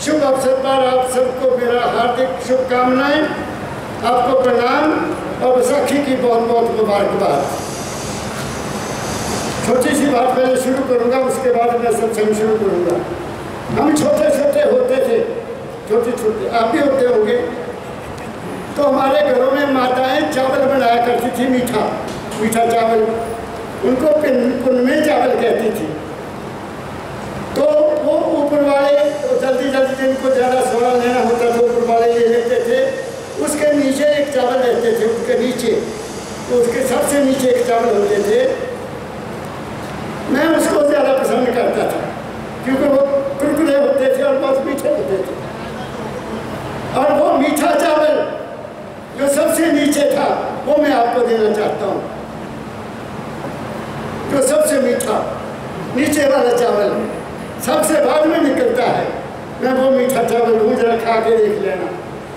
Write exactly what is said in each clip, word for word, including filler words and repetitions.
शुभ अवसर पर आप सबको मेरा हार्दिक शुभकामनाएं, आपको प्रणाम और बैसाखी की बहुत बहुत मुबारकबाद। छोटी सी बात पहले शुरू करूंगा, उसके बाद मैं सत्संग शुरू करूंगा। हम छोटे छोटे होते थे, छोटे छोटे आप भी होते होंगे, तो हमारे घरों में माताएं चावल बनाया करती थी, मीठा मीठा चावल, उनको कुनमे चावल कहती थी। तो वो ऊपर वाले तो जल्दी जल्दी जिनको ज़्यादा सोना लेना होता था ऊपर वाले ले लेते थे, उसके नीचे एक चावल रहते थे, उसके नीचे तो उसके सबसे नीचे एक चावल होते थे। मैं उसको ज़्यादा पसंद करता था क्योंकि वो कुरकुरे होते थे और बहुत मीठे होते थे। और वो मीठा चावल जो सबसे नीचे था वो मैं आपको देना चाहता हूँ। जो सबसे मीठा नीचे वाला चावल सबसे बाद में निकलता है, मैं वो मीठा चावल हूँ, जरा खा के देख लेना।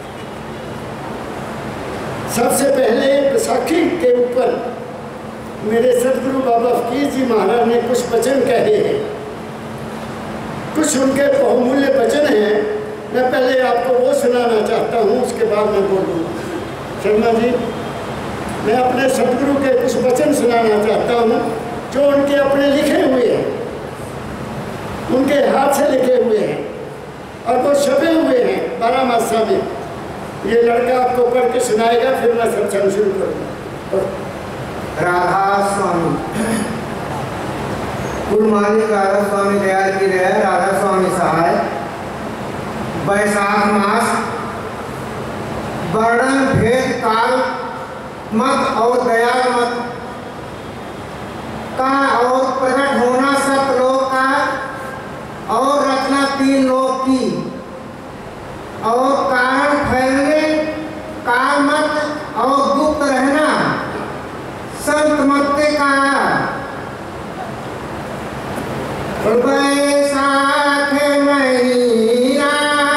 सबसे पहले बैसाखी के ऊपर मेरे सदगुरु बाबा फकीर जी महाराज ने कुछ वचन कहे हैं, कुछ उनके बहुमूल्य वचन हैं। मैं पहले आपको वो सुनाना चाहता हूँ, उसके बाद मैं बोलूँगा। शर्मा जी, मैं अपने सदगुरु के कुछ वचन सुनाना चाहता हूँ जो उनके अपने लिखे हुए हैं, उनके हाथ से लिखे हुए हैं और वो छपे हुए हैं बारामासा में। ये लड़का आपको पढ़ के सुनाएगा, फिर मैं सत्संग शुरू करूँगा। राधा स्वामी कुल मालिक राधा स्वामी दयाल की रहे, राधा स्वामी सहाय। वैशाख मास वर्णन भेद काल मत और दयाल मत का और प्रकट होना सतलोक का और रचना तीन लोक की और कारण फैलने काल मत और गुप्त रहना संत मत्ते का। वैशाख महीना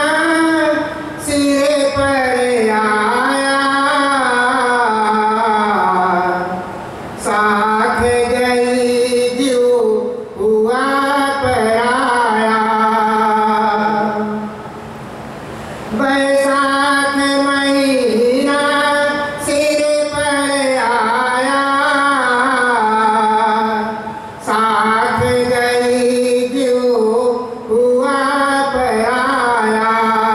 सिरे पर आया, साख गई जीव हुआ पराया। वैशाख महीना सिरे पर आया, साख गई जीव हुआ पराया।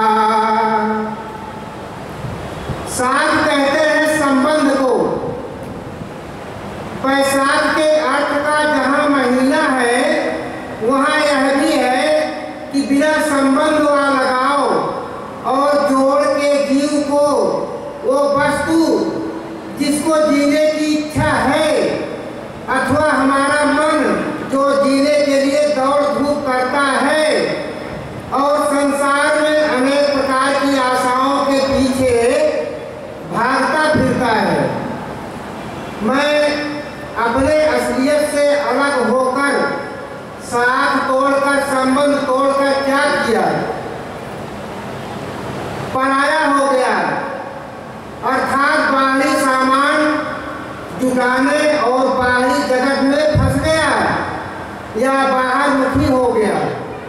साख कहते हैं संबंध को। वैशाख के अर्थ का जहाँ महीना है वहाँ यह भी है कि बिना संबंध व लगाव और जोड़ के जीव को वो वस्तु जिसको जीने की इच्छा है अथवा हमारा मन जो जीने के लिए दौड़ धूप करता है और संसार में अनेक प्रकार की आशाओं के पीछे भागता फिरता है। मैं अपने असलियत से अलग होकर साथ तोड़कर संबंध तोड़कर क्या किया, पराया हो गया, अर्थात बाहरी सामान जुटाने और बाहरी जगत में फंस गया या बाहर मुखी हो गया।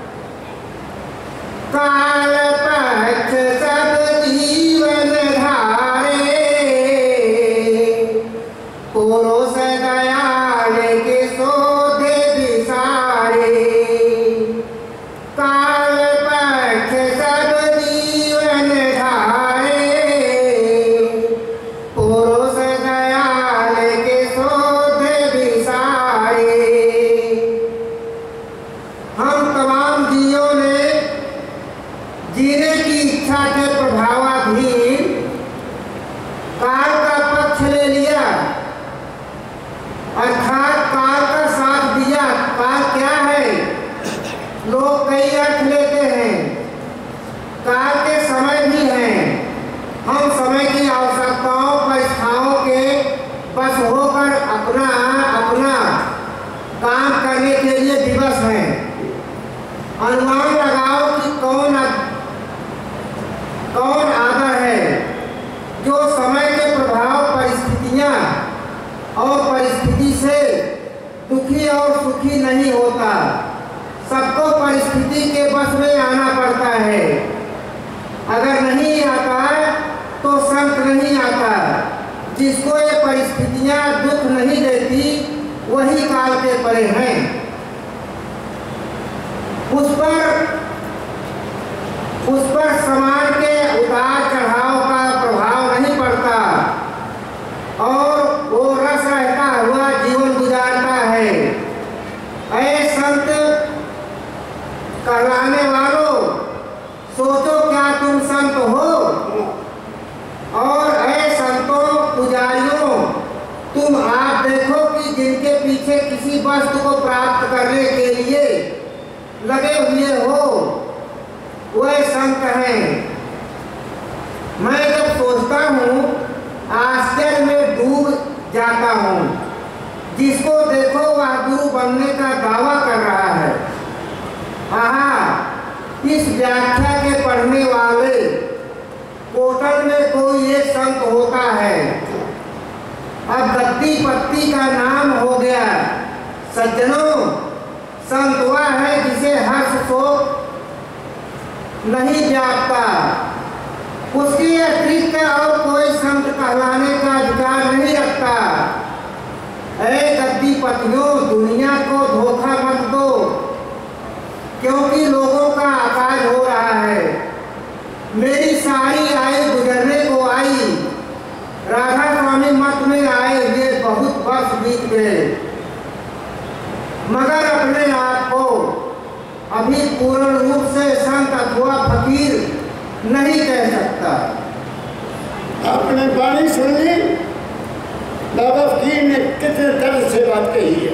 काल पक्ष सब जीवन धारे, पुरुष दयाल के शोधे विसारे। काल पक्ष सब जीवन धारे, पुरुष दयाल के शोधे विसारे। हम तमाम जीवों ने जीने की इच्छा के प्रभावाधीन काल का पक्ष ले लिया, अर्थात काल का साथ दिया। काल क्या है? लोग कई अर्थ लेते हैं। काल के समय भी हैं। हम समय की आवश्यकताओं परिस्थाओं के बस होकर अपना अपना काम करने के लिए विवश हैं। अनुमान लगाओ कि कौन है। अगर नहीं आता तो संत नहीं आता। जिसको ये परिस्थितियां दुख नहीं देती वही काल के परे हैं। उस पर उस पर समाज के उतार चढ़ाव का प्रभाव नहीं पड़ता और वो रस रहता हुआ जीवन गुजारता है। ऐ संत कहलाने वालों, सोचो क्या तुम संत हो? और ऐ संतों पुजारियों, तुम आप देखो कि जिनके पीछे किसी वस्तु को प्राप्त करने के लिए लगे हुए हो वह संत हैं। मैं जब सोचता हूँ आश्चर्य में डूब जाता हूँ। जिसको देखो वह गुरु बनने का दावा कर रहा है। आहा, इस व्याख्या के पढ़ने वाले कोटल में कोई एक संत होता है। अब गद्दी पत्ती का नाम हो गया। सज्जनों, संत वह है जिसे हर्ष शोक नहीं व्यापता। उसके अतिरिक्त और कोई संत कहलाने का अधिकार नहीं रखता। ऐ गद्दी पतियों, दुनिया को धोखा मत दो, क्योंकि लोगों का आकाश हो रहा है। मेरी सारी आयु गुजरने को आई। राधा स्वामी मत में आए हुए बहुत वर्ष बीत गए, मगर अपने आप को अभी पूर्ण रूप से संत अथवा फकीर नहीं कह सकता। आपने वाणी सुन ली। बाबा फकीर ने कितने दर्द से बात कही है।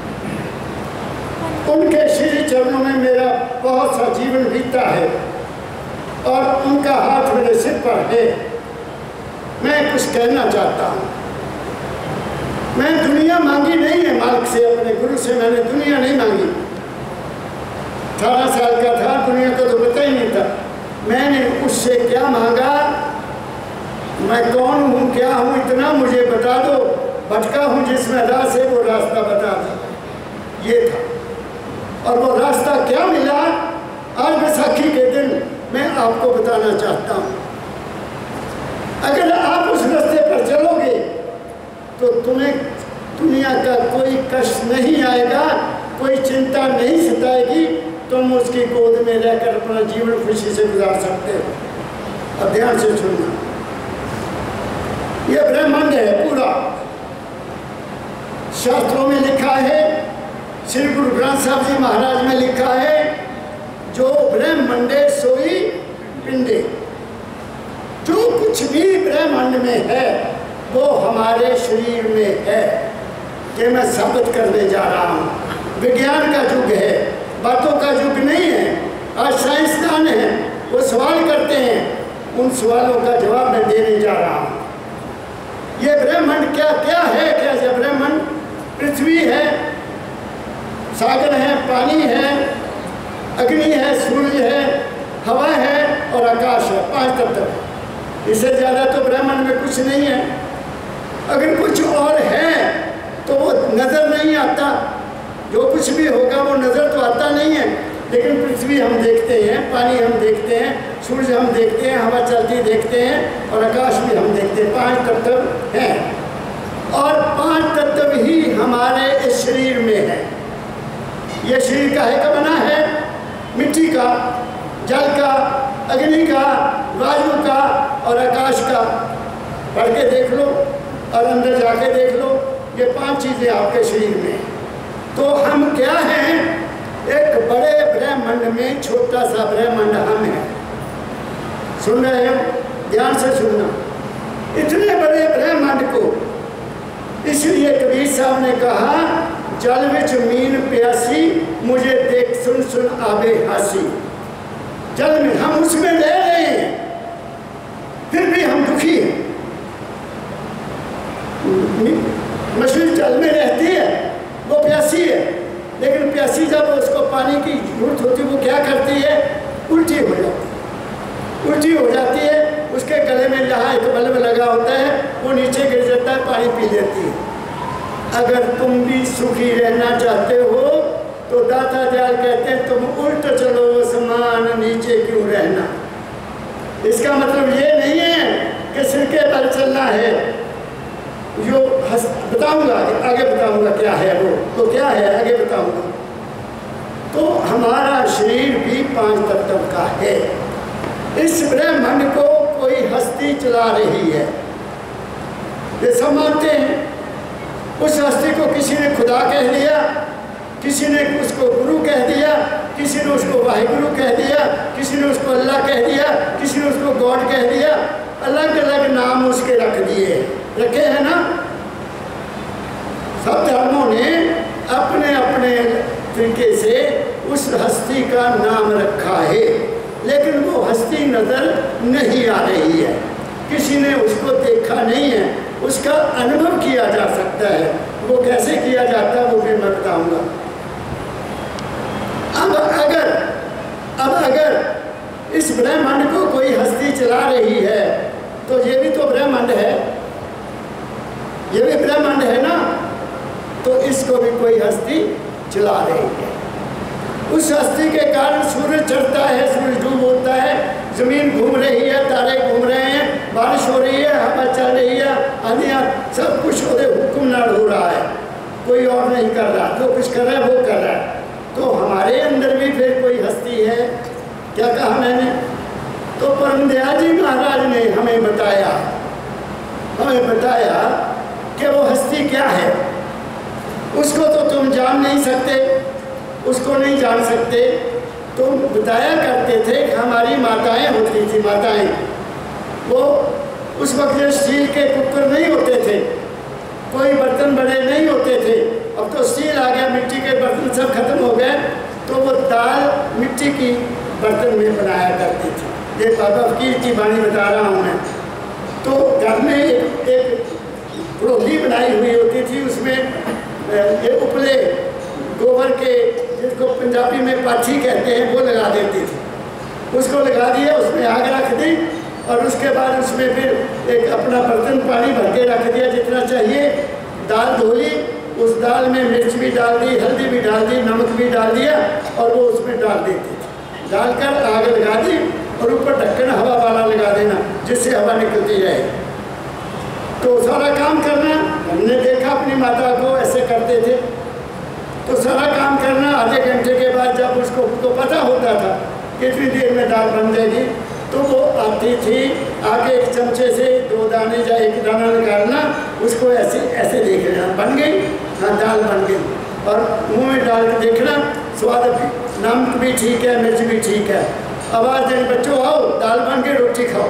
उनके श्री चरणों में मेरा बहुत सा जीवन बीता है और उनका हाथ मेरे सिर पर है। मैं कुछ कहना चाहता हूँ। मैं दुनिया मांगी नहीं है मालिक से, अपने गुरु से मैंने दुनिया नहीं मांगी। अठारह साल का था, दुनिया का तो पता ही नहीं था। मैंने उससे क्या मांगा? मैं कौन हूँ, क्या हूँ, इतना मुझे बता दो। भटका हूँ जिसमें राह से वो रास्ता बता दो, ये था। और वो रास्ता क्या मिला, आज बैसाखी के दिन मैं आपको बताना चाहता हूँ। अगर आप उस रास्ते पर चलोगे तो तुम्हें दुनिया का कोई कष्ट नहीं आएगा, कोई चिंता नहीं सताएगी। तुम उसकी गोद में रहकर अपना जीवन खुशी से गुजार सकते हो। अब ध्यान से सुनना, यह ब्रह्मांड है पूरा। शास्त्रों में लिखा है, श्री गुरु ग्रंथ साहब जी महाराज में लिखा है, जो ब्रह्मंडे सोई पिंडे। जो कुछ भी ब्रह्मांड में है वो हमारे शरीर में है। कि मैं साबित करने जा रहा हूँ। विज्ञान का युग है, बातों का युग नहीं है। आज साइंसदान हैं, वो सवाल करते हैं, उन सवालों का जवाब मैं देने जा रहा हूँ। ये ब्रह्मांड क्या क्या है? क्या ये ब्रह्मांड पृथ्वी है, सागर है, पानी है, अग्नि है, सूर्य है, हवा है और आकाश है। पांच तत्व। इससे ज़्यादा तो ब्रह्मांड में कुछ नहीं है। अगर कुछ और है तो वो नज़र नहीं आता। जो कुछ भी होगा वो नज़र तो आता नहीं है। लेकिन पृथ्वी हम देखते हैं, पानी हम देखते हैं, सूर्य हम देखते हैं, हवा चलती देखते हैं और आकाश भी हम देखते हैं। पांच तत्व हैं और पांच तत्व ही हमारे इस शरीर में है। ये शरीर काहे का बना है? मिट्टी का, जल का, अग्नि का, वायु का और आकाश का। पढ़ के देख लो और अंदर जाके देख लो, ये पांच चीज़ें आपके शरीर में हैं। तो हम क्या हैं? एक बड़े ब्रह्मांड में छोटा सा ब्रह्मांड हम हैं। सुन रहे हो? ध्यान से सुनना। इतने बड़े ब्रह्मांड को इसलिए कबीर साहब ने कहा, जल विच मीन प्यासी, मुझे देख सुन सुन आवे हासी। जल में हम उसमें रह रहे हैं, फिर भी हम दुखी हैं। मछली जल में रहती है, वो प्यासी है, लेकिन प्यासी जब उसको पानी की जरूरत होती है वो क्या करती है? उल्टी हो जाती उल्टी हो जाती है। उसके गले में जहाँ एक बल्ब लगा होता है वो नीचे गिर जाता है, पानी पी लेती है। अगर तुम भी सुखी रहना चाहते हो तो दाता दयाल कहते हैं तुम उल्ट चलो समान नीचे क्यों रहना। इसका मतलब ये नहीं है कि सिर के बल चलना है। जो बताऊंगा आगे बताऊंगा क्या है वो तो क्या है आगे बताऊंगा। तो हमारा शरीर भी पांच तत्व का है। इस ब्रह्मांड को कोई हस्ती चला रही है, ये सब मानते हैं। उस हस्ती को किसी ने खुदा कह दिया, किसी ने उसको गुरु कह दिया, किसी ने उसको वाहिगुरु कह दिया, किसी ने उसको अल्लाह कह दिया, किसी ने उसको गॉड कह दिया। अलग अलग नाम उसके रख दिए, रखे हैं ना। सब धर्मों ने अपने अपने तरीके से उस हस्ती का नाम रखा है, लेकिन वो हस्ती नजर नहीं आ रही है। किसी ने उसको देखा नहीं है, उसका अनुभव किया जा सकता है। वो कैसे किया जाता है वो भी मैं बताऊंगा। अब अगर अब अगर इस ब्रह्मांड को कोई हस्ती चला रही है तो ये भी तो ब्रह्मांड है, ये भी ब्रह्मांड है ना। तो इसको भी कोई हस्ती चला रही है। उस हस्ती के कारण सूरज चढ़ता है, सूरज डूब होता है, जमीन घूम रही है, तारे घूम रहे हैं, बारिश हो रही है, हवा चल रही है, आंधियाँ, सब कुछ ਉਹਦੇ हुक्म नाल हो रहा है। कोई और नहीं कर रहा, जो कुछ कर रहा है वो कर रहा है। तो हमारे अंदर भी फिर कोई हस्ती है। क्या कहा मैंने? तो परम दयाल जी महाराज ने हमें बताया हमें बताया कि वो हस्ती क्या है। उसको तो तुम जान नहीं सकते, उसको नहीं जान सकते। तुम बताया करते थे कि हमारी माताएं होती थी, माताएं वो उस वक्त स्टील के कुकर नहीं होते थे, कोई बर्तन बड़े नहीं होते थे। अब तो स्टील आ गया, मिट्टी के बर्तन सब खत्म हो गए। तो वो दाल मिट्टी की बर्तन में बनाया करती थी। ये बाबा फकीर की वाणी बता रहा हूँ मैं। तो घर में एक एक रोटी बनाई हुई होती थी, उसमें ये उपले गोबर के, जिसको पंजाबी में पाछी कहते हैं, वो लगा देती थी। उसको लगा दिया, उसमें आग रख दी और उसके बाद उसमें फिर एक अपना बर्तन पानी भर के रख दिया जितना चाहिए। दाल धो ली, उस दाल में मिर्च भी डाल दी, हल्दी भी डाल दी, नमक भी डाल दिया और वो उसमें डाल देती थी। डालकर आग लगा दी और ऊपर ढक्कन हवा वाला लगा देना जिससे हवा निकलती रहे। तो सारा काम करना, हमने देखा अपनी माता को ऐसे करते थे। तो सारा काम करना, आधे घंटे के बाद जब उसको तो पता होता था कितनी देर में दाल बन जाएगी, तो वो आती थी, आगे एक चमचे से दो दाने या एक दाना निकालना, उसको ऐसे ऐसे देख लेना, बन गई, हाँ दाल बन गई। और मुंह में डाल के देखना, स्वाद भी, नमक भी ठीक है, मिर्च भी ठीक है। आवाज़ देने, बच्चों आओ दाल बन के रोटी खाओ।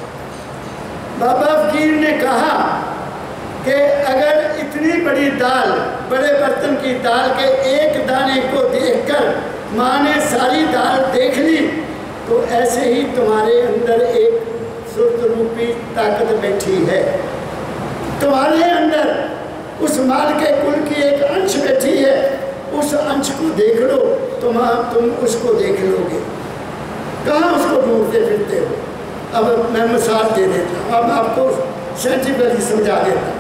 बाबा फकीर ने कहा कि अगर इतनी बड़ी दाल, बड़े बर्तन की दाल के एक दाने को देखकर माँ ने सारी दाल देख ली, तो ऐसे ही तुम्हारे अंदर एक सुर्त रूपी ताकत बैठी है। तुम्हारे अंदर उस माल के कुल की एक अंश बैठी है, उस अंश को देख लो, तुम तुम उसको देख लोगे। कहाँ उसको ढूंढते फिरते हो? अब मैं मिसाल दे देता हूँ, अब आपको साइंटिफिकली समझा देता हूँ।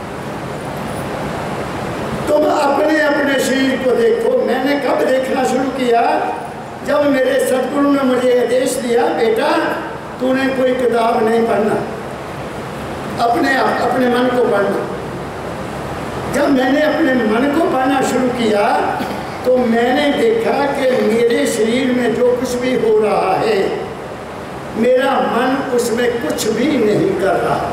तुम अपने अपने शरीर को देखो। मैंने कब देखना शुरू किया? जब मेरे सदगुरु ने मुझे आदेश दिया, बेटा तूने कोई किताब नहीं पढ़ना, अपने आप अपने मन को पढ़ना। जब मैंने अपने मन को पढ़ना शुरू किया तो मैंने देखा कि मेरे शरीर में जो कुछ भी हो रहा है, मेरा मन उसमें कुछ भी नहीं कर रहा।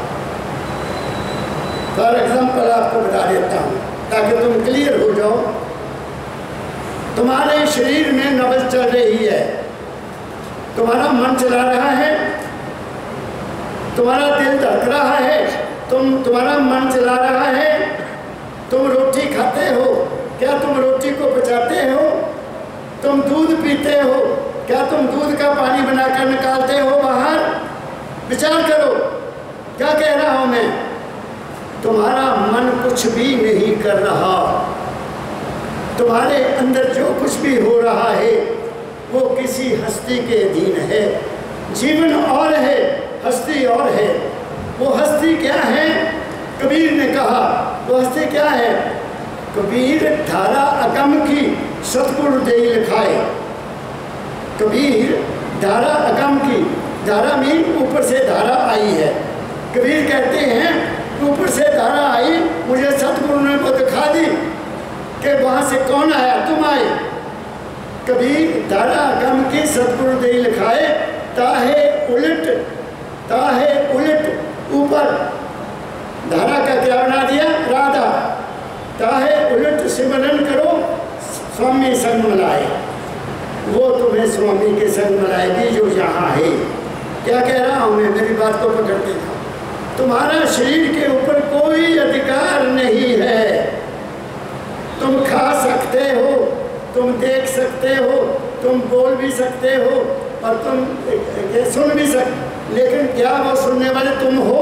फॉर एग्जाम्पल आपको बता देता हूँ ताकि तुम क्लियर हो जाओ। तुम्हारे शरीर में नब्ज चल रही है, तुम्हारा मन चला रहा है, तुम्हारा दिल धड़क रहा है, तुम तुम्हारा मन चला रहा है। तुम रोटी खाते हो, क्या तुम रोटी को पचाते हो? तुम दूध पीते हो, क्या तुम दूध का पानी बनाकर निकालते हो बाहर? विचार करो, क्या कह रहा हूँ मैं? तुम्हारा मन कुछ भी नहीं कर रहा। तुम्हारे अंदर जो कुछ भी हो रहा है वो किसी हस्ती के अधीन है। जीवन और है, हस्ती और है। वो हस्ती क्या है? कबीर ने कहा वो हस्ती क्या है? कबीर धारा अगम की सतगुरु दे लिखाए। कबीर धारा अगम की, धारा में ऊपर से धारा आई है। कबीर कहते हैं ऊपर से धारा आई, मुझे सतगुरु ने वो दिखा दी कि वहाँ से कौन आया, तुम आए। कबीर धारा अगम की सतगुरु दे लिखाए, ताहे उलट ताहे उलट ऊपर, धारा का क्या बना दिया, राधा। ताहे उलट सिमरन करो स्वामी संग मिलाए, वो तुम्हें स्वामी के संग मिलाएगी जो यहाँ है। क्या कह रहा हूँ मैं, मेरी बात को पकड़ते था। तुम्हारा शरीर के ऊपर कोई अधिकार नहीं है। तुम खा सकते हो, तुम देख सकते हो, तुम बोल भी सकते हो और तुम सुन भी सकते, लेकिन क्या वो सुनने वाले तुम हो?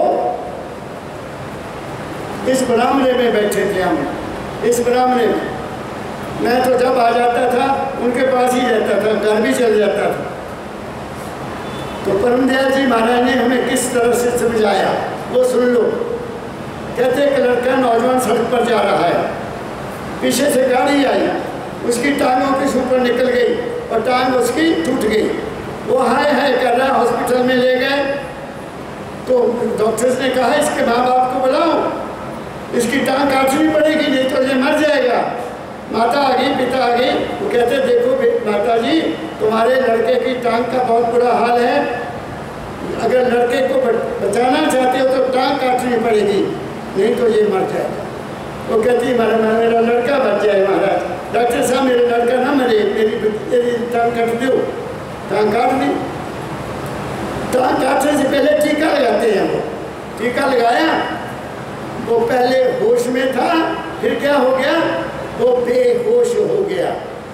इस ब्राह्मणे में बैठे थे हम, इस ब्राह्मणे में मैं तो जब आ जाता था उनके पास ही रहता था, घर भी चल जाता था। तो परमदयाल जी महाराज ने हमें किस तरह से समझाया वो सुन लो। कहते एक लड़का नौजवान सड़क पर जा रहा है, पीछे से गाड़ी आई, उसकी टांगों के ऊपर निकल गई और टांग उसकी टूट गई। वो हाय हाय कर रहा, हॉस्पिटल में ले गए तो डॉक्टर्स ने कहा इसके माँ बाप को बुलाओ, इसकी टांग काटनी पड़ेगी नहीं तो ये मर जाएगा। माता आ गई, पिता आ गई, वो कहते देखो माता जी तुम्हारे लड़के की टांग का बहुत बुरा हाल है, अगर लड़के को बचाना चाहते हो तो टांग काटनी पड़ेगी नहीं तो ये मर जाएगा। वो कहती महाराज मेरा लड़का बच जाए महाराज, डॉक्टर साहब मेरा लड़का ना मरे, मेरी मेरी टांग काट दो। टांग काट दी। टांग काटने से पहले टीका लगाते हैं, वो टीका लगाया, वो पहले होश में था, फिर क्या हो गया, वो बेहोश हो गया।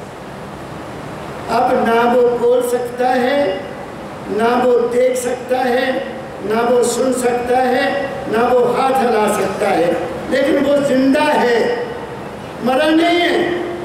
अब ना वो बोल सकता है, ना वो देख सकता है, ना वो सुन सकता है, ना वो हाथ हिला सकता है, लेकिन वो जिंदा है, मरा नहीं है।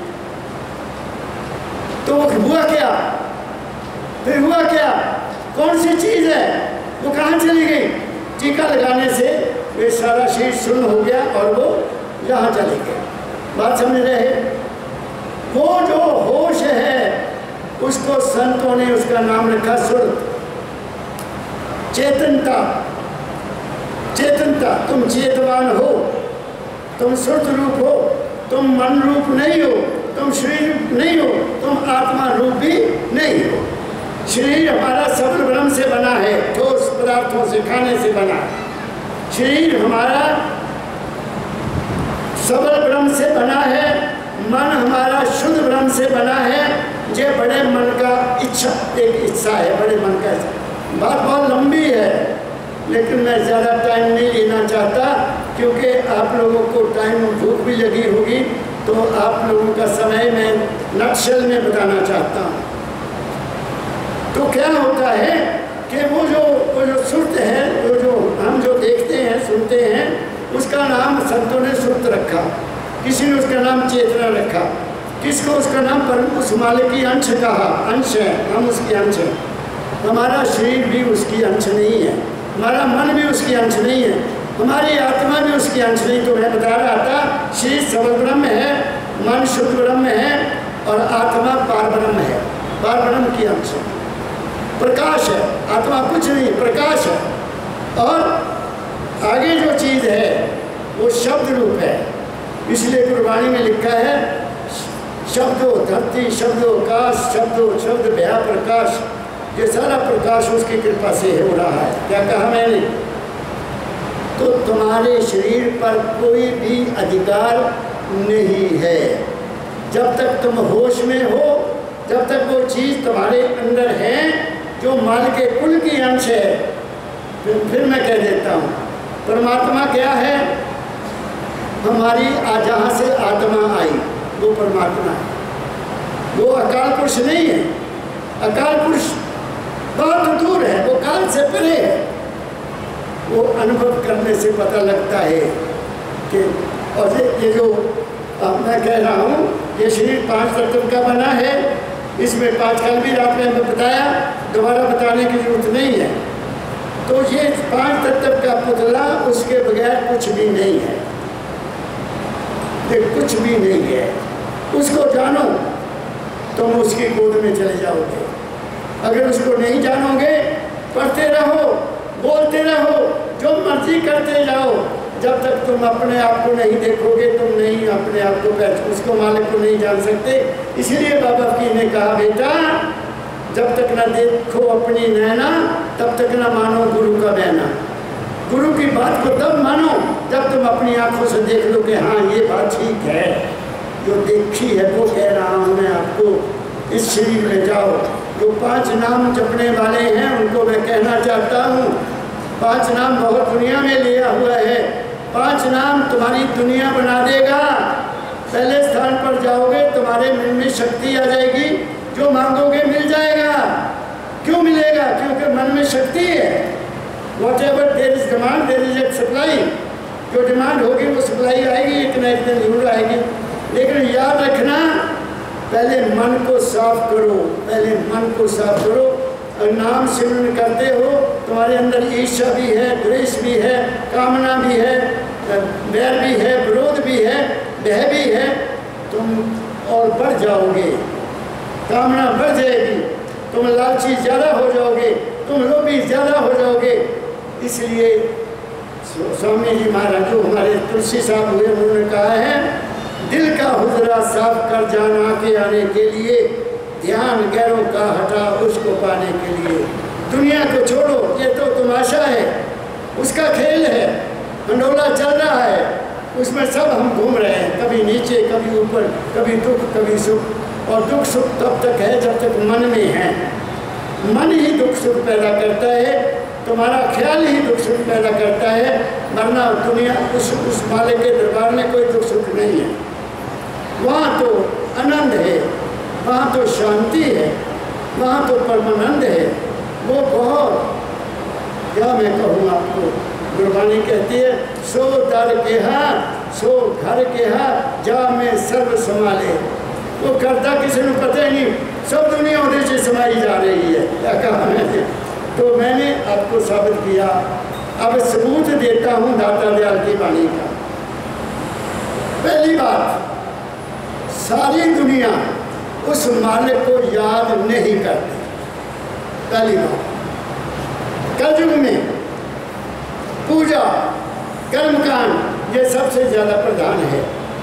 तो हुआ क्या, फिर हुआ क्या, कौन सी चीज़ है, वो कहाँ चली गई? टीका लगाने से वे सारा शरीर सुन्न हो गया और वो यहाँ चले गए। बात समझ रहे? वो जो होश है उसको संतों ने उसका नाम रखा सुरत, चेतनता। चेतनता, तुम चेतवान हो, तुम सुरत रूप हो, तुम मन रूप नहीं हो, तुम शरीर रूप नहीं हो, तुम आत्मा रूप भी नहीं हो। शरीर हमारा सबल ब्रह्म से बना है, ठोस पदार्थों से, खाने से बना है। शरीर हमारा सबल ब्रह्म से बना है, मन हमारा शुद्ध ब्रह्म से बना है। ये बड़े मन का इच्छा, एक इच्छा है, बड़े मन का इच्छा। बात बहुत लंबी है लेकिन मैं ज़्यादा टाइम नहीं लेना चाहता, क्योंकि आप लोगों को टाइम भूख भी लगी होगी, तो आप लोगों का समय मैं नक्शल में बताना चाहता हूँ। तो क्या होता है कि वो जो वो जो सुरत है, वो जो हम जो देखते हैं सुनते हैं, उसका नाम संतों ने सुरत रखा, किसी ने उसका नाम चेतना रखा, किसको उसका नाम परम उस मालिक की अंश कहा, अंश है, हम उसकी अंश है। हमारा शरीर भी उसकी अंश नहीं है, हमारा मन भी उसकी अंश नहीं है, हमारी आत्मा भी उसकी अंश नहीं। तो मैं बता रहा था शरीर सबल ब्रह्म है, मन शुद्ध ब्रह्म है और आत्मा पार ब्रह्म है, पार ब्रह्म की अंश है, प्रकाश है। आत्मा कुछ नहीं, प्रकाश है। और आगे जो चीज़ है वो शब्द रूप है, इसलिए गुरबाणी में लिखा है शब्दो धरती, शब्दो आकाश, शब्दो शब्द भया प्रकाश। ये सारा प्रकाश उसकी कृपा से हो रहा है। क्या कहा मैंने? तो तुम्हारे शरीर पर कोई भी अधिकार नहीं है जब तक तुम होश में हो, जब तक वो चीज़ तुम्हारे अंदर है जो माल के कुल की अंश है। फिर, फिर मैं कह देता हूँ परमात्मा क्या है? हमारी जहाँ से आत्मा आई वो परमात्मा है, वो अकाल पुरुष नहीं है। अकाल पुरुष बहुत दूर है, वो काल से परे है। वो अनुभव करने से पता लगता है कि, और ये जो मैं कह रहा हूँ, ये शरीर पांच तत्व का बना है। इसमें पांच कल भी रात में बताया, दोबारा बताने की जरूरत नहीं है। तो ये पांच तत्व का पुतला, उसके बगैर कुछ भी नहीं है, ये कुछ भी नहीं है। उसको जानो, तुम उसकी गोद में चले जाओगे। अगर उसको नहीं जानोगे, पढ़ते रहो, बोलते रहो, जो मर्जी करते जाओ, जब तक तुम अपने आप को नहीं देखोगे तुम नहीं अपने आप को पहचान उसको मालिक को नहीं जान सकते। इसलिए बाबा फकीर ने कहा, बेटा जब तक ना देखो अपनी नैना तब तक ना मानो गुरु का बहना। गुरु की बात को तब मानो जब तुम अपनी आंखों से देख लो कि हाँ ये बात ठीक है, जो देखी है वो कह रहा हूँ मैं आपको। इस शरीर में जाओ। जो पांच नाम जपने वाले हैं उनको मैं कहना चाहता हूँ, पांच नाम बहुत दुनिया में लिया हुआ है, पांच नाम तुम्हारी दुनिया बना देगा। पहले स्थान पर जाओगे, तुम्हारे मन में शक्ति आ जाएगी, जो मांगोगे मिल जाएगा। क्यों मिलेगा? क्योंकि मन में शक्ति है। Whatever there is demand there is a supply. जो डिमांड होगी वो सप्लाई आएगी, एक न एक दिन जरूर आएगी। लेकिन याद रखना, पहले मन को साफ करो, पहले मन को साफ करो। और नाम सिमरन करते हो, तुम्हारे अंदर ईर्ष्या भी है, द्वेष भी है, कामना भी है, बैर भी है, विरोध भी है, भय भी है, तुम और बढ़ जाओगे, कामना बढ़ जाएगी, तुम लालची ज़्यादा हो जाओगे, तुम लोभी ज़्यादा हो जाओगे। इसलिए स्वामी जी महाराज जो हमारे तुलसी साहब हुए, उन्होंने कहा है, दिल का हुजरा साफ कर जाना के आने के लिए, ध्यान गैरों का हटा उसको पाने के लिए। दुनिया को छोड़ो, ये तो तमाशा है, उसका खेल है, मंडोला चल रहा है, उसमें सब हम घूम रहे हैं, कभी नीचे कभी ऊपर, कभी दुख कभी सुख। और दुख सुख तब तक है जब तक मन में है। मन ही दुख सुख पैदा करता है, तुम्हारा ख्याल ही दुख सुख पैदा करता है, वरना दुनिया उस उस मालिक के दरबार में कोई दुख सुख नहीं है। वहाँ तो आनंद है, वहाँ तो शांति है, वहाँ तो परमानंद है। वो बहुत, क्या मैं कहूँ आपको, गुरबानी कहती है, सो दर केहा सो घर केहा जा में सर्व संभाले। वो करता किसी को पता ही नहीं, सब दुनिया उधर से समाई जा रही है। क्या कहा मैंने? तो मैंने आपको साबित किया। अब सबूत देता हूँ दाता दयाल की वाणी का। पहली बात, सारी दुनिया उस मालिक को याद नहीं करती। पहली बात, कलयुग में पूजा कर्मकांड ये सबसे ज़्यादा प्रधान है।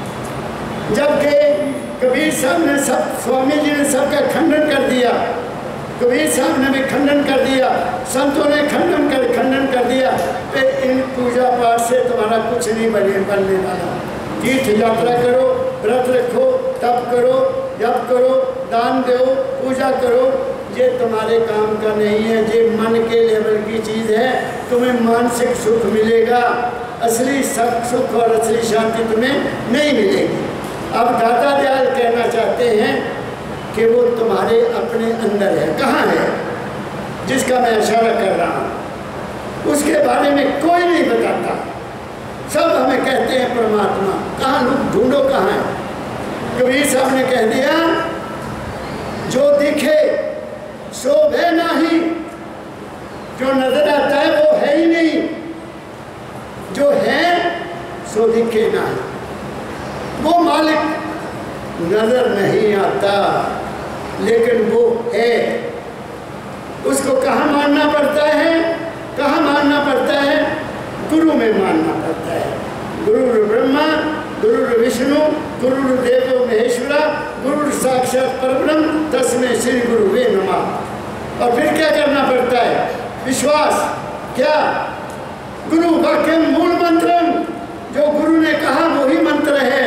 जबकि कबीर साहब ने सब, स्वामी जी ने सबका खंडन कर दिया, कबीर साहब ने भी खंडन कर दिया, संतों ने खंडन कर खंडन कर दिया कि इन पूजा पाठ से तुम्हारा कुछ नहीं बने बनने वाला। तीर्थ यात्रा करो, व्रत रखो, तप करो, जप करो, दान दो, पूजा करो, ये तुम्हारे काम का नहीं है, ये मन के लेवल की चीज़ है। तुम्हें मानसिक सुख मिलेगा, असली सुख और असली शांति तुम्हें नहीं मिलेगी। अब दाता दयाल कहना चाहते हैं कि वो तुम्हारे अपने अंदर है। कहाँ है? जिसका मैं इशारा कर रहा हूँ, उसके बारे में कोई नहीं बताता। सब हमें कहते हैं परमात्मा, कहाँ लोग ढूंढो कहाँ है। कबीर साहब ने कह दिया, जो दिखे सो वह नहीं, जो नजर आता है वो है ही नहीं, जो है सो दिखे नहीं। वो मालिक नजर नहीं आता लेकिन वो है। उसको कहाँ मानना पड़ता है? कहाँ मानना पड़ता है? गुरु में मानना पड़ता है। गुरु ब्रह्मा, गुरु विष्णु, गुरु देवो महेश्वरा, गुरु साक्षात परब्रह्म, तस्मै श्री गुरु वे नमः। और फिर क्या करना पड़ता है? विश्वास। क्या? गुरु वाक्य मूल मंत्रम, जो गुरु ने कहा वही मंत्र है।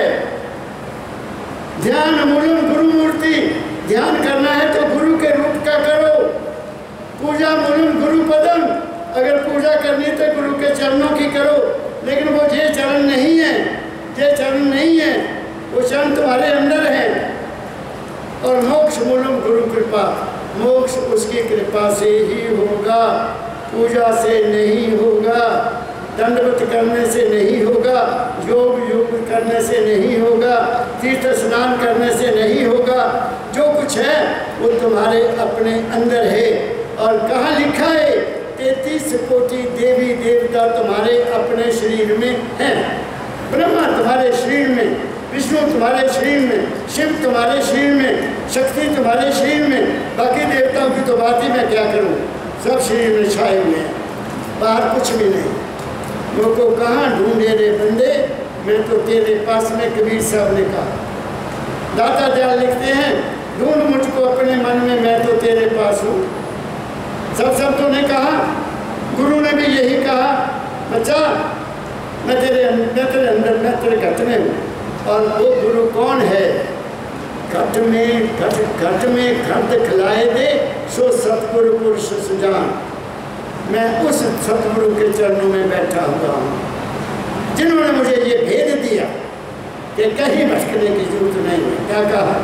ध्यान मूलम गुरु मूर्ति, ध्यान करना है तो गुरु के रूप का करो। पूजा मूलम गुरु पदम, अगर पूजा करनी तो गुरु के चरणों की करो। लेकिन वो ये चरण नहीं है, ये चरण नहीं है, वो चरण तुम्हारे अंदर है। और मोक्ष मूलम गुरु कृपा, मोक्ष उसकी कृपा से ही होगा, पूजा से नहीं होगा, दंडवत करने से नहीं होगा, योग योग करने से नहीं होगा, तीर्थ स्नान करने से नहीं होगा। जो कुछ है वो तुम्हारे अपने अंदर है। और कहाँ लिखा है? तैंतीस कोटि देवी देवता तुम्हारे अपने शरीर में हैं। ब्रह्मा तुम्हारे शरीर में, विष्णु तुम्हारे शरीर में, शिव तुम्हारे शरीर में, शक्ति तुम्हारे शरीर में, बाकी देवताओं की तो बात ही मैं क्या करूं, सब शरीर में छाए हुए हैं, बाहर कुछ भी नहीं। मुझको कहाँ ढूंढे रे बंदे, मैं तो तेरे पास में, कबीर साहब ने कहा। दाता दयाल लिखते हैं, ढूंढ मुझको अपने मन में, मैं तो तेरे पास हूँ। सब संतों ने कहा, गुरु ने भी यही कहा, बच्चा मैं तेरे मैं तेरे अंदर, मैं तेरे घट में हूँ। और वो गुरु कौन है? घट में घट घट में घट खिलाए दे सो सतगुरु पुरुष सुजान। मैं उस सतगुरु के चरणों में बैठा हुआ हूँ जिन्होंने मुझे ये भेद दिया कि कहीं भटकने की जरूरत नहीं है। क्या कहा?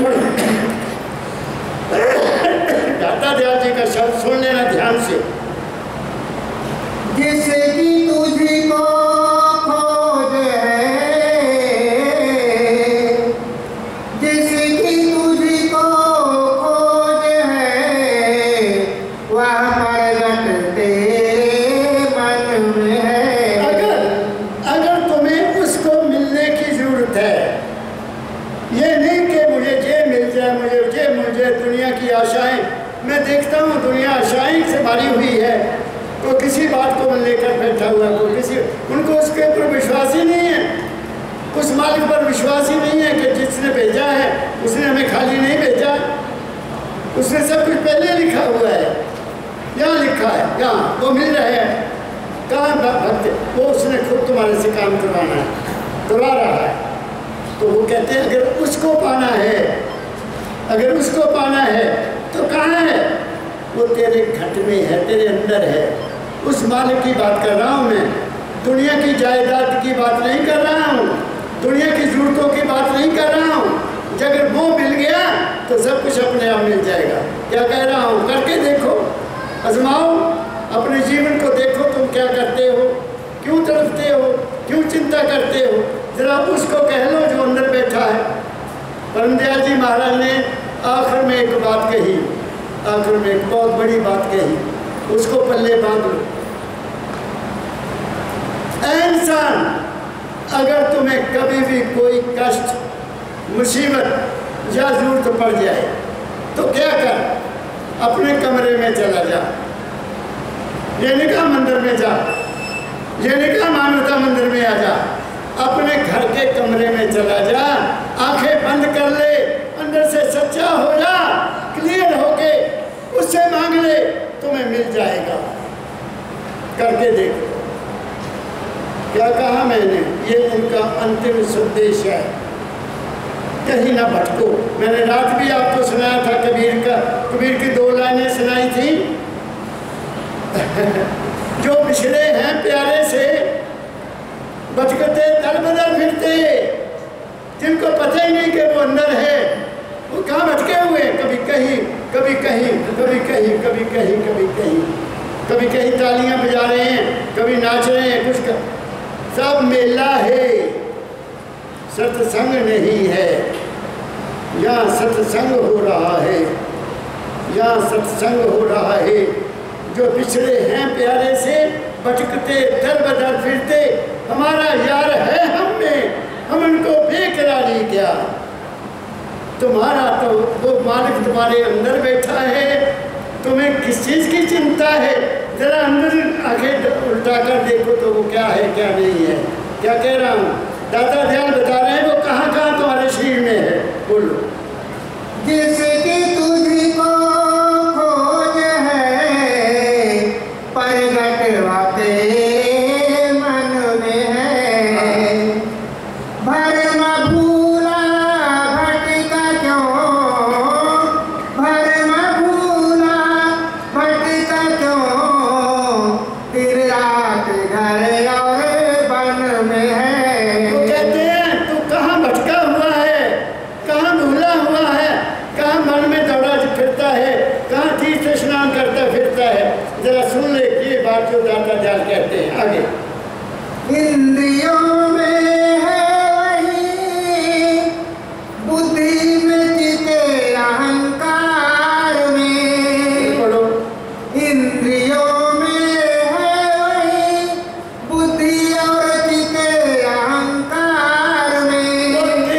दाता दयाल जी का शब्द सुन लेना ध्यान से। जिसकी तुझको खोज है, जिसकी तुझको खोज है, वह प्रगट तेरे मन में है। अगर अगर तुम्हें उसको मिलने की जरूरत है, ये नहीं कि मुझे ये मिल जाए, मुझे ये मिल जाए, दुनिया की आशाएं, मैं देखता हूँ दुनिया आशाएं से भरी हुई है, तो किसी बात को लेकर बैठा हुआ, को किसी उनको उसके ऊपर विश्वास ही नहीं है, उस मालिक पर विश्वास ही नहीं है कि जिसने भेजा है उसने हमें खाली नहीं भेजा, उसने सब कुछ पहले लिखा हुआ है, यहाँ लिखा है, यहाँ वो मिल रहे हैं, कहाँ भक्त, वो उसने खुद तुम्हारे से काम करवाना है, करवा रहा है। तो वो कहते हैं अगर उसको पाना है, अगर उसको पाना है तो कहाँ है? वो तेरे घट में है, तेरे अंदर है। उस मालिक की बात कर रहा हूँ मैं, दुनिया की जायदाद की बात नहीं कर रहा हूँ, दुनिया की जरूरतों की बात नहीं कर रहा हूँ। अगर वो मिल गया तो सब कुछ अपने आप मिल जाएगा। क्या कह रहा हूँ? करके देखो, आजमाओ, अपने जीवन को देखो, तुम क्या करते हो, क्यों तड़पते हो, क्यों चिंता करते हो। जरा उसको कह लो जो अंदर बैठा है। परमदयाल जी महाराज ने आखिर में एक बात कही, आखिर में एक बहुत बड़ी बात कही, उसको पल्ले बांध लो। इंसान, अगर तुम्हें कभी भी कोई कष्ट, मुसीबत या जरूरत पड़ जाए तो क्या कर? अपने कमरे में चला जा, ये नहीं कहा मंदिर में जा, ये नहीं कहा मानवता मंदिर में आ जा, अपने घर के कमरे में चला जा, आंखें बंद कर ले, अंदर से सच्चा हो जा, क्लियर होके उससे मांग ले, तुम्हें मिल जाएगा। करके देखो। क्या कहा मैंने? ये उनका अंतिम संदेश है, कहीं ना भटको। मैंने रात भी आपको सुनाया था कबीर का, कबीर की दो लाइनें सुनाई थी। जो पिछड़े हैं प्यारे से, भटकते दर बदर फिरते, जिनको पता ही नहीं कि वो अंदर है, वो कहाँ भटके हुए? कभी कहीं, कभी कहीं, कभी कहीं, कभी कहीं, कभी कहीं, कभी कहीं तालियां बजा रहे हैं, कभी नाच रहे हैं, कुछ कर... सब मेला है, सत्संग नहीं है। यहाँ सत्संग हो रहा है, यहाँ सत्संग हो रहा है। जो पिछड़े हैं प्यारे से, भटकते दर बदर फिरते, हमारा यार है हम में, हम उनको बेकरारी क्या। तुम्हारा तो वो मालिक तुम्हारे अंदर बैठा है, तुम्हें किस चीज़ की चिंता है? जरा अंदर आंखें उल्टा कर देखो तो वो क्या है क्या नहीं है। क्या कह रहा हूँ? दाता दयाल बता रहे हैं वो कहाँ कहाँ तुम्हारे शरीर में है। बोलो। जिसकी तुझको खोज है, प्रगट तेरे मन में है। भरम भूला भटका क्यों, भरम भूला भटका क्यों, दिन रात घर और बन में है। वो कहते हैं तू कहाँ भटका हुआ है, कहाँ भूला हुआ है, कहाँ मन में दौड़ा फिरता है, कहाँ तीर्थ स्नान करता फिरता है। जरा सुन ले ये बात जो दाता दयाल कहते हैं आगे। इंद्रियों में है वही, बुद्धि में चिते अहंकार में। बोलो। इंद्रियों में है वही, बुद्धि और चिते अहंकार में। वो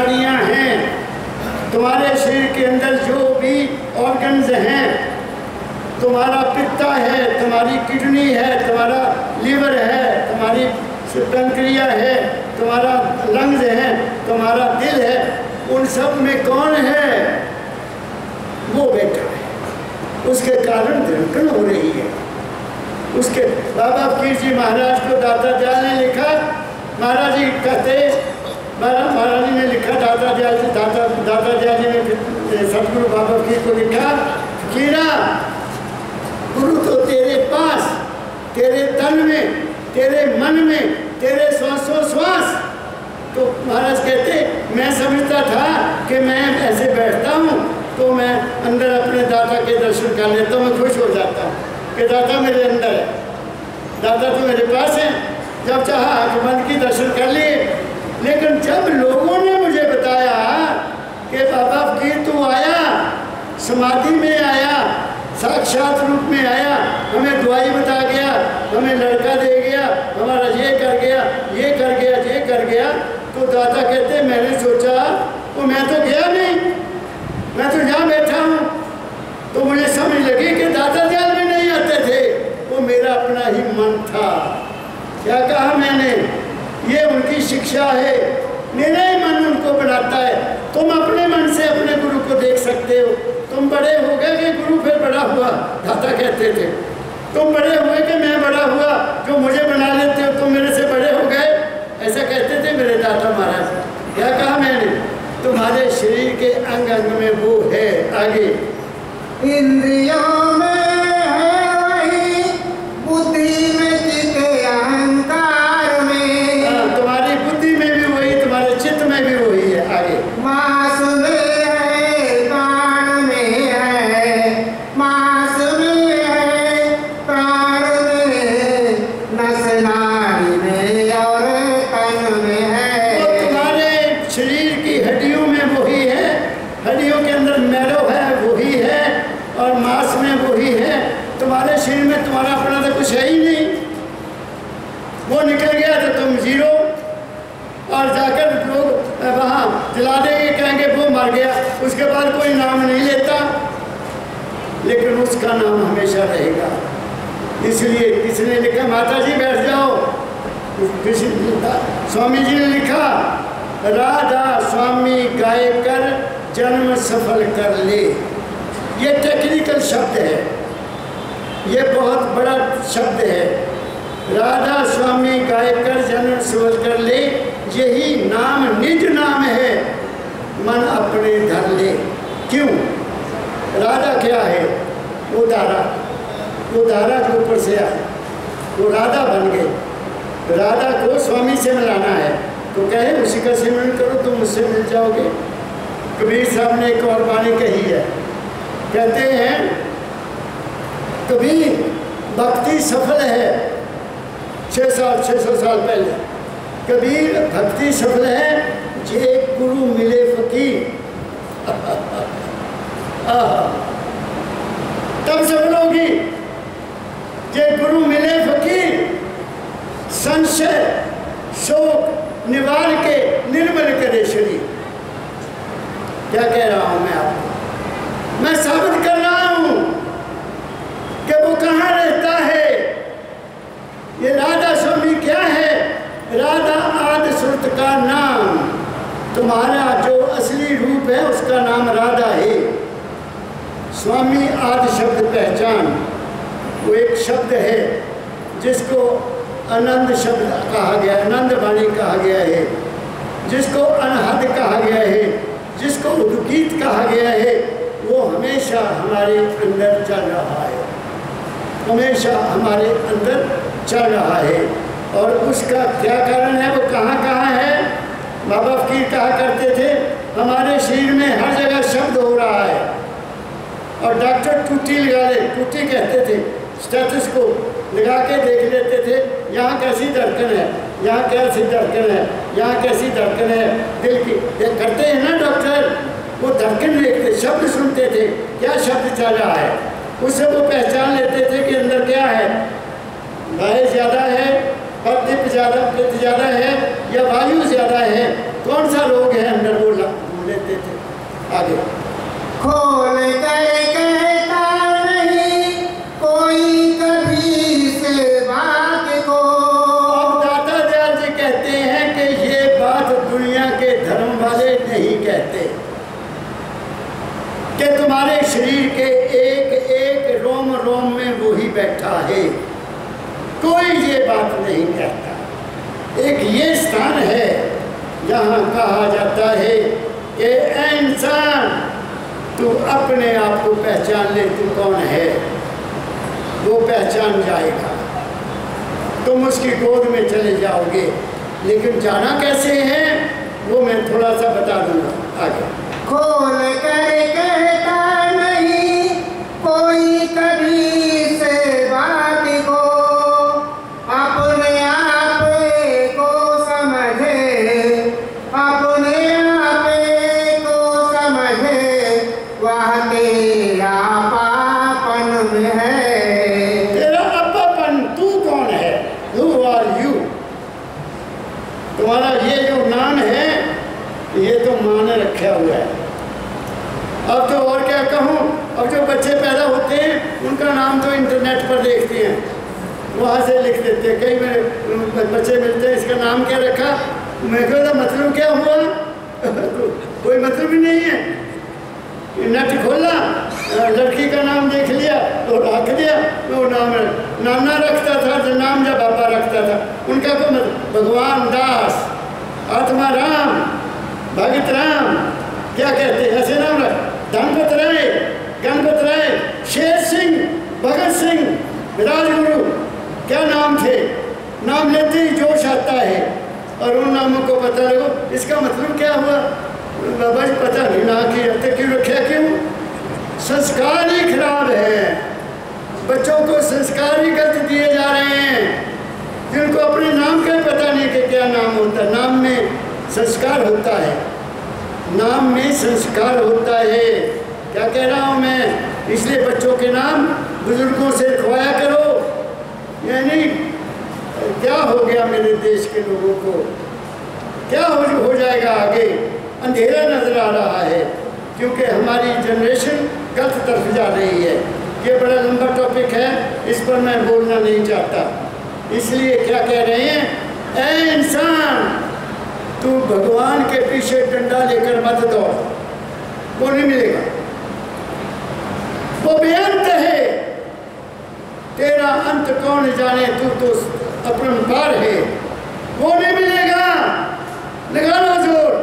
नाड़ियाँ हैं, तुम्हारे शरीर के अंदर जो भी ऑर्गन्स हैं, तुम्हारा पित्ता है, तुम्हारी किडनी है, तुम्हारा लीवर है, तुम्हारी पैंक्रिया है, तुम्हारा लंग्स है, तुम्हारा दिल है, उन सब में कौन है? वो बैठा है। उसके कारण धड़कन हो रही है। उसके बाबा फकीर जी महाराज को दाता दयाल ने लिखा, महाराज जी कहते, महाराज जी ने लिखा, दाता दयाल जी दाता दाता दयाल जी ने सतगुरु बाबा फकीर को लिखा, फकीरा गुरु तो तेरे पास, तेरे तन में, तेरे मन में, तेरे श्वासोश्वास। तो महाराज कहते, मैं समझता था कि मैं ऐसे बैठता हूँ तो मैं अंदर अपने दाता के दर्शन कर लेता हूँ, मैं खुश हो जाता हूँ कि दाता मेरे अंदर है, दाता तो मेरे पास है। जब चाहा आँख बंद की दर्शन कर लिए। लेकिन जब लोगों ने मुझे बताया कि बाबा फकीर तू आया, समाधि में आया, साक्षात रूप में आया, हमें दुआई बता गया, हमें लड़का दे गया, हमारा ये कर गया, ये कर गया, ये कर गया, तो दाता कहते मैंने सोचा तो मैं तो गया नहीं, मैं तो यहाँ बैठा हूँ। तो मुझे समझ लगी कि दाता दयाल में नहीं आते थे, वो मेरा अपना ही मन था। क्या कहा मैंने? ये उनकी शिक्षा है, मेरा ही मन उनको बनाता है। तुम अपने मन से अपने गुरु को देख सकते हो। तुम बड़े हो गए कि गुरु फिर बड़ा हुआ, दाता कहते थे। तुम बड़े हुए कि मैं बड़ा हुआ, जो मुझे बना लेते हो तुम मेरे से बड़े हो गए, ऐसा कहते थे मेरे दाता महाराज। क्या कहा मैंने? तुम्हारे शरीर के अंग अंग में वो है। आगे इंद्रियों में है वही, बुद्धि में, चित्त अहंकार में। हाँ, तुम्हारी बुद्धि में भी वही, तुम्हारे चित्त में भी वही है। आगे मांस में है, प्राण में है, मांस में है, प्राण में है, नस नाड़ी में और तन में है। तो तुम्हारे शरीर की हड्डियों में वही है, हड्डियों के अंदर मैरो है वही है, और मांस में वही है। तुम्हारे शरीर में तुम्हारा अपना तो कुछ है ही नहीं। वो निकल गया तो तुम जीरो, और जाकर लोग वहाँ जला देंगे, कहेंगे वो मर गया, उसके बाद कोई नाम नहीं लेता, लेकिन उसका नाम हमेशा रहेगा। इसलिए किसने लिखा, माता जी बैठ जाओ, स्वामी जी ने लिखा, राधा स्वामी गाय कर जन्म सफल कर ले। ये टेक्निकल शब्द है, ये बहुत बड़ा शब्द है। राधा स्वामी गाय कर जन्म सफल कर ले, यही नाम निज नाम है, मन अपने धर ले। क्यों? राधा क्या है? वो धारा, वो धारा जो ऊपर से आए, वो राधा बन गए। राधा को स्वामी से मिलाना है तो कहे उसी का सिमरन करो तुम मुझसे मिल जाओगे। कबीर साहब ने एक और वाणी कही है, कहते हैं कबीर भक्ति सफल है। छः साल छः सौ साल पहले कबीर भक्ति सफल है, जे गुरु मिले फकीर तब सफल होगी। जे गुरु मिले फकीर, संशय शोक निवार के निर्मल करे शरीर। क्या कह रहा हूं मैं आपको? मैं साबित कर रहा हूं कि वो कहाँ रहता है। ये राधा स्वामी क्या है? राधा आदि श्रुत का नाम, तुम्हारा जो असली रूप है उसका नाम राधा है। स्वामी आदि शब्द पहचान, वो एक शब्द है जिसको आनंद शब्द कहा गया है, आनंद वाणी कहा गया है, जिसको अनहद कहा गया है, जिसको उद्गीत कहा गया है। वो हमेशा हमारे अंदर चल रहा है, हमेशा हमारे अंदर चल रहा है। और उसका क्या कारण है? वो कहाँ कहाँ है? बाबा फकीर कहा करते थे, हमारे शरीर में हर जगह शब्द हो रहा है। और डॉक्टर टूटी लगा ले, टूटी कहते थे, स्टेथोस्कोप लगा के देख लेते थे, यहाँ कैसी धड़कन है, यहाँ कैसी धड़कन है, यहाँ कैसी धड़कन है दिल की। ये करते हैं ना डॉक्टर, वो धड़कन देखते, शब्द सुनते थे, क्या शब्द चल रहा है, उससे वो पहचान लेते थे कि अंदर क्या है। गाय ज़्यादा है, पद्य ज़्यादा ज़्यादा है या वायु ज़्यादा है, कौन सा रोग है अंदर, वो आगे खोल कर कहता नहीं कोई कभी से बात को। अब दाता दयाल जी कहते हैं कि ये बात दुनिया के धर्म वाले नहीं कहते कि तुम्हारे शरीर के एक एक रोम रोम में वो ही बैठा है, कोई ये बात नहीं कहता। एक ये स्थान है जहाँ कहा जाता है कि ऐ इंसान तू अपने आप को पहचान ले, तू कौन है, वो पहचान जाएगा, तुम उसकी गोद में चले जाओगे। लेकिन जाना कैसे है वो मैं थोड़ा सा बता दूंगा आगे। खोल कर कहता नहीं कोई कभी से बात को, अपने आप को समझे, अपने आप को समझे, वह तेरा पापन में है। तेरा अपापन, तू कौन है, हु आर यू। तुम्हारा ये जो नाम है ये तो माँ ने रखा हुआ है। अब तो और क्या कहूँ, अब जो बच्चे पैदा होते हैं उनका नाम तो इंटरनेट पर देखते हैं, वहाँ से लिख देते हैं। कई मेरे बच्चे मिलते हैं, इसका नाम क्या रखा, मैं कहता मतलब क्या हुआ कोई मतलब ही नहीं है। नेट खोला, लड़की का नाम देख लिया तो रख दिया, वो नाम नाना रखता था जो नाम जब पापा रखता था उनका को मतलब भगवान दास, आत्मा राम, भगत राम, क्या कहते हैं ऐसे नाम रख, धनपत राय, गणपत राय, शेर सिंह, भगत सिंह, राजगुरु, क्या नाम थे। नाम लेते ही जोश आता है और उन नामों को पता लगो इसका मतलब क्या हुआ, बाबा जी पता नहीं ना कि अब तक क्यों रखा, क्यों, संस्कार ही खराब है। बच्चों को संस्कार ही गलत दिए जा रहे हैं, जिनको अपने नाम का पता नहीं कि क्या नाम होता है। नाम में संस्कार होता है, नाम में संस्कार होता है। क्या कह रहा हूँ मैं, इसलिए बच्चों के नाम बुजुर्गों से रखवाया करो। यानी क्या हो गया मेरे देश के लोगों को, क्या हो, हो जाएगा आगे, अंधेरा नजर आ रहा है क्योंकि हमारी जनरेशन गलत तरफ जा रही है। ये बड़ा लंबा टॉपिक है, इस पर मैं बोलना नहीं चाहता। इसलिए क्या कह रहे हैं, ऐ इंसान तू भगवान के पीछे डंडा लेकर मत दौड़, वो नहीं मिलेगा, वो बेअंत है, तेरा अंत कौन जाने, तू तो अपरंपार है, वो नहीं मिलेगा। लगा लो जोर,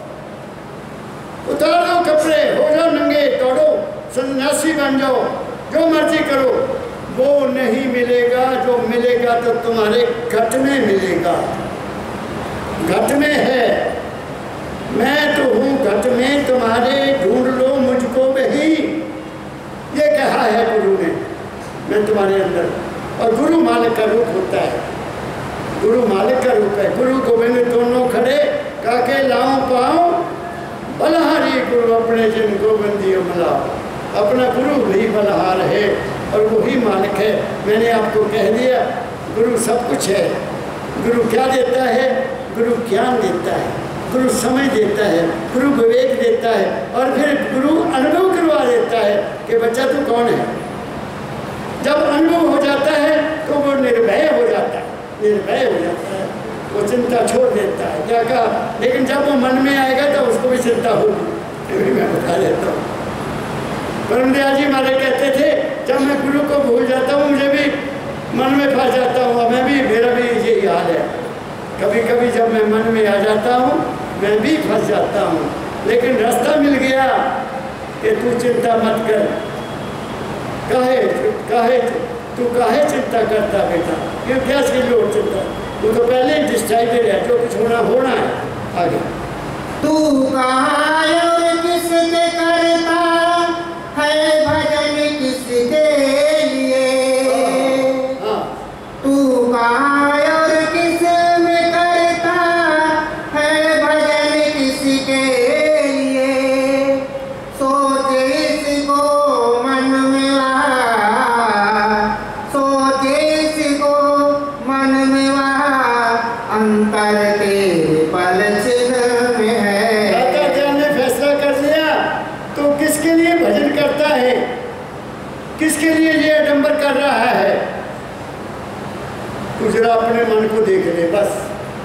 उतार दो कपड़े, हो जाओ नंगे, दौड़ो, सन्यासी बन जाओ, जो मर्जी करो, वो नहीं मिलेगा। जो मिलेगा तो तुम्हारे घट में मिलेगा, घट में है, मैं तो हूँ घट में तुम्हारे, ढूंढ लो मुझको वही, ये कहा है गुरु ने, मैं तुम्हारे अंदर। और गुरु मालिक का रूप होता है, गुरु मालिक का रूप है। गुरु गोविंद दोनों खड़े काके लाऊं पाऊं, बलहारी गुरु अपने जिन गोविंदी मिलाओ। अपना गुरु भी बलहार है और वही मालिक है। मैंने आपको कह दिया, गुरु सब कुछ है। गुरु क्या देता है, गुरु ज्ञान देता है, गुरु समझ देता है, गुरु विवेक देता है और फिर गुरु अनुभव करवा देता है कि बच्चा तू कौन है। जब अनुभव हो जाता है तो वो निर्भय हो जाता है, निर्भय हो जाता है, वो चिंता छोड़ देता है। क्या कहा, लेकिन जब वो मन में आएगा तो उसको भी चिंता होगी, ये भी मैं बता देता हूँ। परमदयाल जी हमारे कहते थे, जब मैं गुरु को भूल जाता हूँ मुझे भी मन में फंस जाता हूँ। मैं भी, मेरा भी यही हाल है, कभी कभी जब मैं मन में आ जाता हूँ मैं भी फंस जाता हूँ। लेकिन रास्ता मिल गया कि तू चिंता मत कर, काहे काहे तू काहे चिंता करता बेटा, क्यों क्या इसकी लोड चिंता, तू तो पहले ही डिसाइडेड है, जो कुछ होना होना है। आगे तू कहाँ और किसके करता है भजन, किसके लिए, तू कहाँ और किस में करता है भजन, किसके लिए, सोचे इसको मन में वहाँ, सोचे इसको मन में वहाँ, अंतर के पल चिन्ह में है। ने फैसला अपने मन को देख ले, बस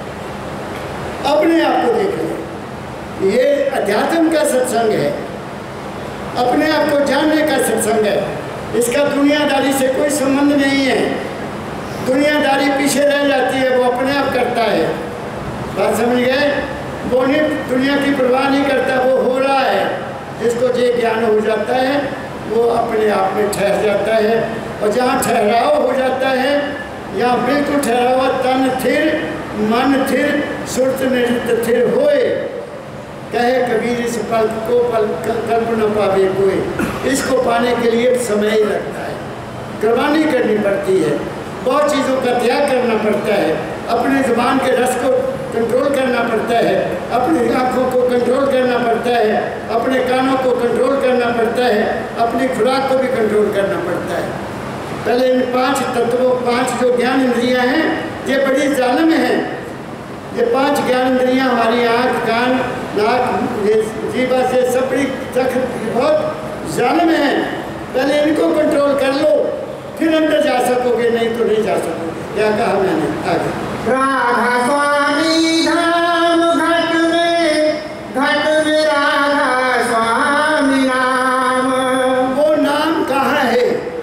अपने आप को देख ले। ये अध्यात्म का सत्संग है, अपने आप को जानने का सत्संग है। इसका दुनियादारी से कोई संबंध नहीं है। दुनियादारी पीछे रह जाती है, वो अपने आप करता है। बात समझ गए? वो नहीं दुनिया की परवाह नहीं करता, वो हो रहा है। जिसको ये ज्ञान हो जाता है वो अपने आप में ठहर जाता है। और जहाँ ठहराव हो जाता है, यहाँ बिल्कुल ठहरा हुआ तन थिर, मन थिर, सुरत निरत थिर होए। कहे कबीर इस पल को पल कल्प न पावे कोई। इसको पाने के लिए समय ही लगता है, कुर्बानी करनी पड़ती है, बहुत चीज़ों का त्याग करना पड़ता है। अपने जुबान के रस को कंट्रोल करना पड़ता है, अपनी आँखों को कंट्रोल करना पड़ता है, अपने कानों को कंट्रोल करना पड़ता है, अपनी खुराक को भी कंट्रोल करना पड़ता है। पहले इन पांच तत्वों, पांच जो ज्ञान इंद्रियां हैं, ये बड़ी जालिम हैं। ये पांच ज्ञान इंद्रियां हमारी आँख, कान, नाक, ये जीवा से सब बड़ी बहुत जालिम हैं। पहले इनको कंट्रोल कर लो, फिर अंदर जा सकोगे, नहीं तो नहीं जा सकोगे। क्या कहा मैंने? आगे राधा स्वामी धाम घट में, घट में राधा स्वामी नाम। वो नाम कहाँ है?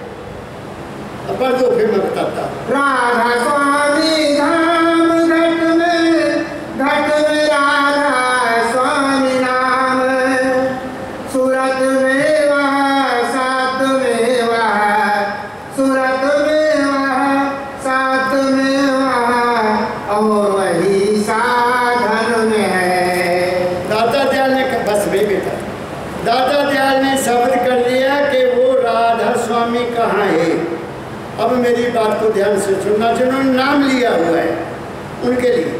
पढ़ दो फिर मैं बताता। राधा स्वामी धाम घट में, घट में राधा स्वामी नाम। सूरत में वह, सात में वह, सूरत में वह, सात में वह, और वही साधन में है। दाता दयाल ने कहा, बस वे बेटा, दाता दयाल ने शब्द कर दिया कि वो राधा स्वामी कहाँ है। अब मेरी बात को ध्यान से सुनना, जिन्होंने नाम लिया हुआ है उनके लिए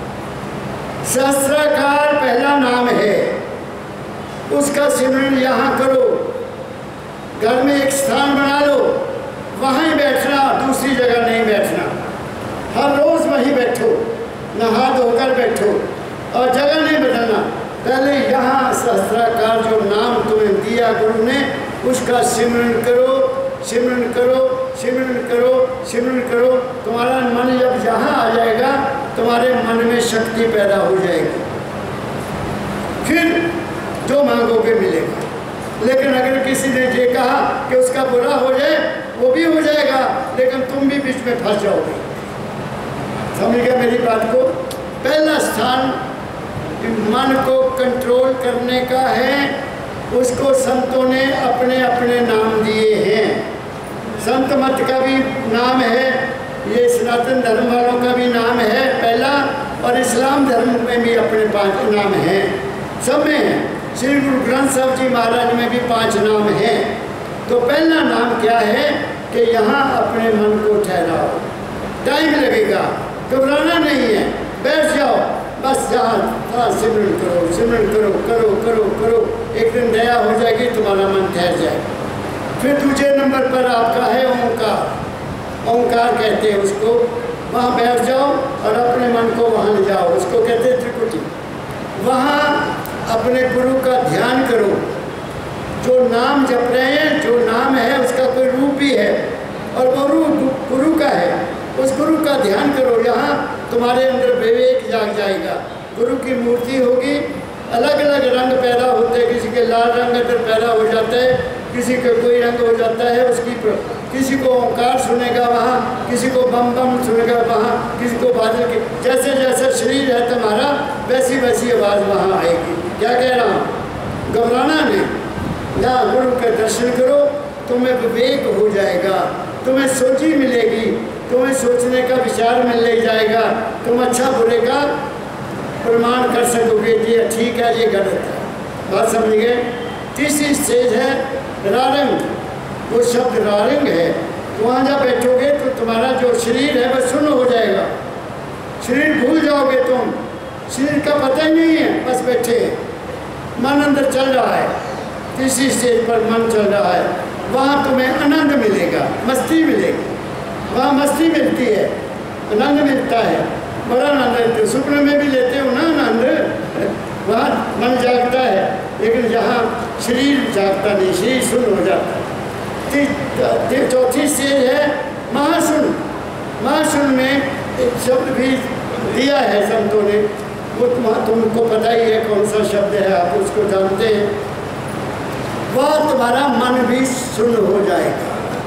सहस्राकार पहला नाम है, उसका सिमरन यहाँ करो। घर में एक स्थान बना लो, वहाँ ही बैठना, दूसरी जगह नहीं बैठना। हर रोज़ वहीं बैठो, नहा धोकर बैठो और जगह नहीं बदलना। पहले यहाँ सहस्राकार जो नाम तुम्हें दिया गुरु ने, उसका सिमरन करो, सिमरन करो, सिमरन करो, सिमरन करो। तुम्हारा मन जब यहाँ आ जाएगा, तुम्हारे मन में शक्ति पैदा हो जाएगी, फिर जो मांगोगे मिलेगा। लेकिन अगर किसी ने ये कहा कि उसका बुरा हो जाए, वो भी हो जाएगा, लेकिन तुम भी बीच में फंस जाओगे। समझ गया मेरी बात को? पहला स्थान मन को कंट्रोल करने का है, उसको संतों ने अपने अपने नाम दिए हैं। संत मत का भी नाम है, ये सनातन धर्म वालों का भी नाम है पहला, और इस्लाम धर्म में भी अपने पांच नाम हैं, सब में हैं। श्री गुरु ग्रंथ साहब जी महाराज में भी पांच नाम हैं। तो पहला नाम क्या है कि यहाँ अपने मन को ठहराओ। टाइम लगेगा, घबराना नहीं है, बैठ जाओ, बस जहाँ सिमरन करो, सिमरन करो, करो करो करो। एक दिन दया हो जाएगी, तुम्हारा मन ठहर जाएगा। फिर दूसरे नंबर पर आपका है ओंकार। ओंकार कहते हैं उसको, वहाँ बैठ जाओ और अपने मन को वहाँ ले जाओ, उसको कहते हैं त्रिकुटी। वहाँ अपने गुरु का ध्यान करो। जो नाम जप रहे हैं, जो नाम है उसका कोई रूप भी है और वो रूप गुरु का है, उस गुरु का ध्यान करो। यहाँ तुम्हारे अंदर विवेक जाग जाएगा। गुरु की मूर्ति होगी, अलग अलग रंग पैदा होते हैं, किसी के लाल रंग अंदर पैदा हो जाता है, किसी का कोई रंग हो जाता है उसकी, किसी को ओंकार सुनेगा वहाँ, किसी को बम बम सुनेगा वहाँ, किसी को बादल के, जैसे जैसा शरीर है तुम्हारा वैसी वैसी आवाज़ वहाँ आएगी। क्या कह रहा हूँ? घबराना नहीं, यहाँ गुरु के दर्शन करो, तुम्हें विवेक हो जाएगा, तुम्हें सोची मिलेगी, तुम्हें सोचने का विचार मिल जाएगा, तुम अच्छा बुरे का प्रमाण कर सकोगे कि ये ठीक है, ये गलत है। बात समझ गए? तीसरी स्टेज है रारंग। वो शब्द रारंग है, तो वहाँ जब बैठोगे तो तुम्हारा जो शरीर है वह शून्य हो जाएगा। शरीर भूल जाओगे तुम, शरीर का पता ही नहीं है, बस बैठे, मन अंदर चल रहा है। तीसरी स्टेज पर मन चल रहा है, वहाँ तुम्हें आनंद मिलेगा, मस्ती मिलेगी, वहाँ मस्ती मिलती है, आनंद मिलता है, बड़ा आनंद लेते हो। सुपने में भी लेते हो ना आनंद, वहाँ मन जागता है, लेकिन जहाँ शरीर जागता नहीं, शरीर शून्य हो जाता है। चौथी स्टेज है महाशून्य। महाशून्य में एक शब्द भी दिया है संतों ने, वो तुम तुमको पता ही है कौन सा शब्द है, आप उसको जानते हैं। वह तुम्हारा मन भी शून्य हो जाएगा,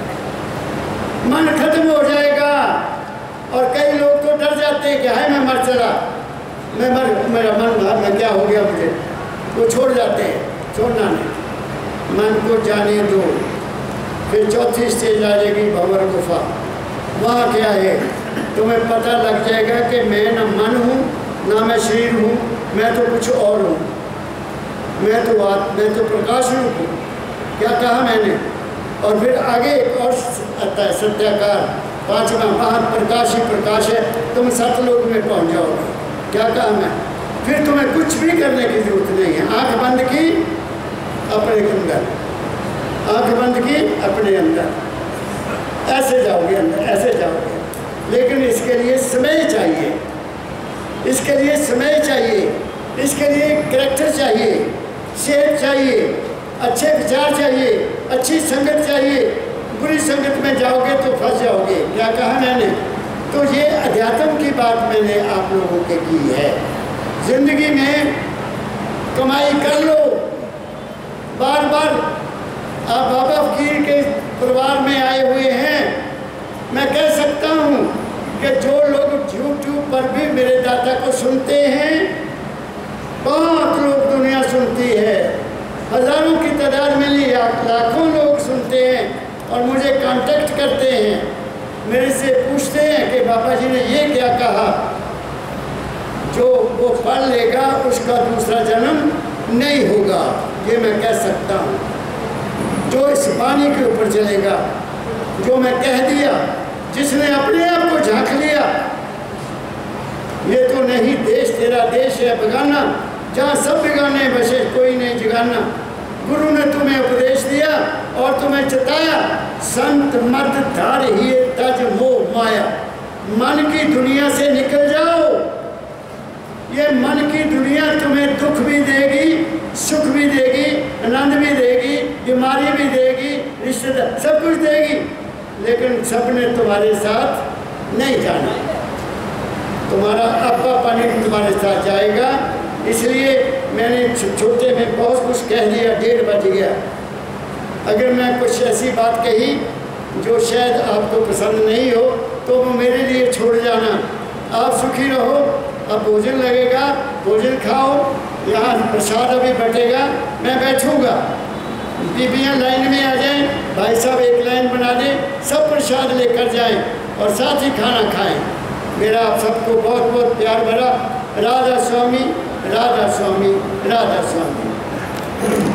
मन खत्म हो जाएगा। और कई लोग तो डर जाते हैं कि हाय मैं मर चला, मैं मर मेरा मन में क्या हो गया मुझे, वो छोड़ जाते हैं। छोड़ना नहीं, मन को जाने दो। फिर चौथी स्टेज आ जाएगी भंवर गुफा। वहाँ क्या है, तुम्हें पता लग जाएगा कि मैं न मन हूँ ना मैं शरीर हूँ, मैं तो कुछ और हूँ, मैं तो आत्मा, मैं तो प्रकाश रूप हूँ। क्या कहा मैंने? और फिर आगे एक और आता है सत्याकार, पांचवा, वहाँ प्रकाश ही प्रकाश है, तुम सतलोक में पहुँच जाओगे। क्या कहा मैं? फिर तुम्हें कुछ भी करने की जरूरत नहीं है। आँख बंद की अपने अंदर, आँख बंद की अपने अंदर, ऐसे जाओगे अंदर, ऐसे जाओगे। लेकिन इसके लिए समय चाहिए, इसके लिए समय चाहिए, इसके लिए कैरेक्टर चाहिए, सेहत चाहिए, अच्छे विचार चाहिए, अच्छी संगत चाहिए। बुरी संगत में जाओगे तो फंस जाओगे। क्या कहा मैंने? तो ये अध्यात्म की बात मैंने आप लोगों के की है। जिंदगी में कमाई कर लो, बार बार आप बाबा फकीर के परिवार में आए हुए हैं। मैं कह सकता हूँ कि जो लोग यूट्यूब पर भी मेरे दादा को सुनते हैं, बहुत लोग दुनिया सुनती है, हजारों की तादाद में नहीं, लाखों लोग सुनते हैं और मुझे कांटेक्ट करते हैं, मेरे से पूछते हैं कि बाबा जी ने ये क्या कहा। जो वो पढ़ लेगा उसका दूसरा जन्म नहीं होगा, ये मैं कह सकता हूँ। जो इस पानी के ऊपर चलेगा, जो मैं कह दिया, जिसने अपने आप को झांक लिया, ये तो नहीं देश तेरा देश है बेगाना, जहाँ सब बेगाने बसे कोई नहीं जगाना। गुरु ने तुम्हें उपदेश दिया और तुम्हें चिताया, संत मत धार ही तज मोह माया। मन की दुनिया से निकल जाओ। ये मन की दुनिया तुम्हें दुख भी देगी, सुख भी देगी, आनंद भी देगी, बीमारी भी देगी, रिश्तेदार सब कुछ देगी, लेकिन सबने तुम्हारे साथ नहीं जाना। तुम्हारा अब्बा पानी तुम्हारे साथ जाएगा। इसलिए मैंने छोटे में बहुत कुछ कह दिया, डेढ़ बज गया। अगर मैं कुछ ऐसी बात कही जो शायद आपको पसंद नहीं हो तो वो मेरे लिए छोड़ जाना। आप सुखी रहो। अब भोजन लगेगा, भोजन खाओ। यहाँ प्रसाद अभी बटेगा, मैं बैठूँगा। बीबियाँ लाइन में आ जाएं, भाई साहब एक लाइन बना दें, सब प्रसाद लेकर जाएं और साथ ही खाना खाएं। मेरा आप सबको बहुत बहुत प्यार भरा राधा स्वामी, राधा स्वामी, राधा स्वामी।